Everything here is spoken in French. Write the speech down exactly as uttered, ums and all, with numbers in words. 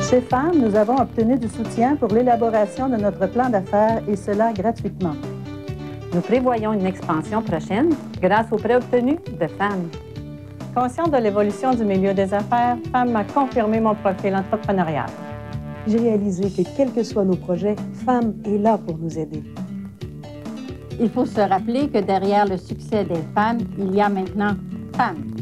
Chez Femmes, nous avons obtenu du soutien pour l'élaboration de notre plan d'affaires et cela gratuitement. Nous prévoyons une expansion prochaine grâce aux prêts obtenus de Femmes. Consciente de l'évolution du milieu des affaires, Femmes m'a confirmé mon profil entrepreneurial. J'ai réalisé que quels que soient nos projets, Femmes est là pour nous aider. Il faut se rappeler que derrière le succès des femmes, il y a maintenant Femmes.